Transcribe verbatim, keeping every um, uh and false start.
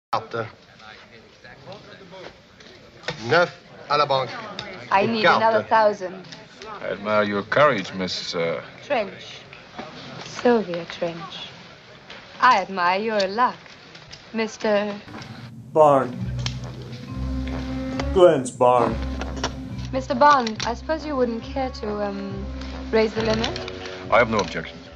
Carte. Neuf à la banque. I need Carte. another thousand. I admire your courage, Miss... Uh... Trench. Sylvia Trench. I admire your luck, Mister... Barn. Glen's barn. Mister Bond, I suppose you wouldn't care to, um, raise the limit? I have no objection.